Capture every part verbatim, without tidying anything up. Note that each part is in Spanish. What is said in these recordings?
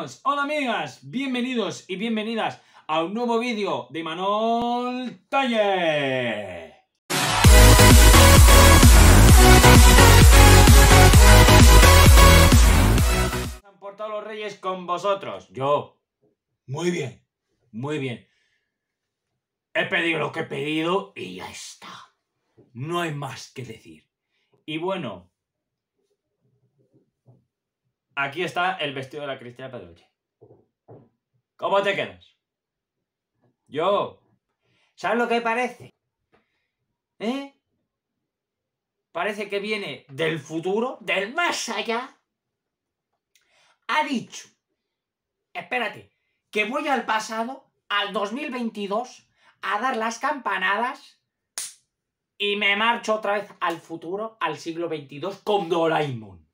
amigos, hola amigas, bienvenidos y bienvenidas a un nuevo vídeo de Imanol Telle. ¿Se han portado los reyes con vosotros? Yo. Muy bien, muy bien. He pedido lo que he pedido y ya está. No hay más que decir. Y bueno, aquí está el vestido de la Cristina Pedroche. ¿Cómo te quedas? Yo. ¿Sabes lo que parece? ¿Eh? Parece que viene del futuro, del más allá. Ha dicho, espérate, que voy al pasado, al dos mil veintidós, a dar las campanadas y me marcho otra vez al futuro, al siglo veintidós, con Doraemon.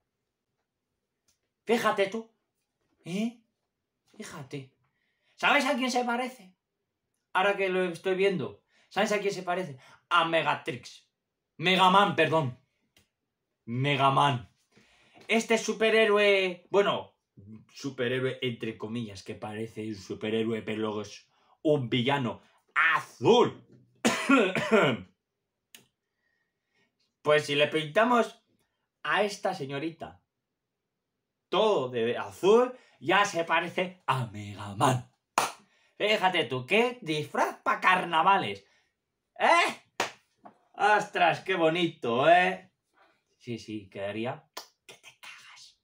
Fíjate tú, ¿eh? Fíjate. ¿Sabes a quién se parece? Ahora que lo estoy viendo, ¿sabes a quién se parece? A Megatrix. Megaman, perdón. Megaman. Este superhéroe, bueno, superhéroe entre comillas, que parece un superhéroe, pero luego es un villano azul. Pues si le pintamos a esta señorita todo de azul, ya se parece a Megaman. Fíjate tú, qué disfraz para carnavales. ¿Eh? ¡Ostras, qué bonito, eh! Sí, sí, quedaría que te cagas.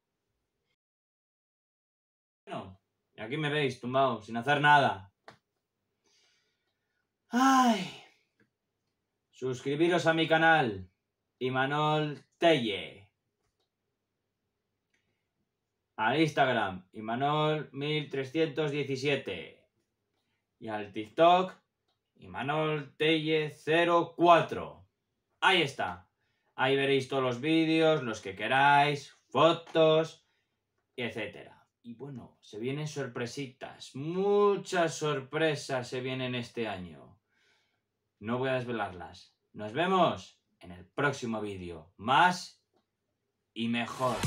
Bueno, y aquí me veis tumbado, sin hacer nada. ¡Ay! Suscribiros a mi canal, Imanol Telle. Al Instagram, Imanol mil trescientos diecisiete. Y al TikTok, Imanol Telle cero cuatro. Ahí está. Ahí veréis todos los vídeos, los que queráis, fotos, etcétera. Y bueno, se vienen sorpresitas. Muchas sorpresas se vienen este año. No voy a desvelarlas. Nos vemos en el próximo vídeo. Más y mejor.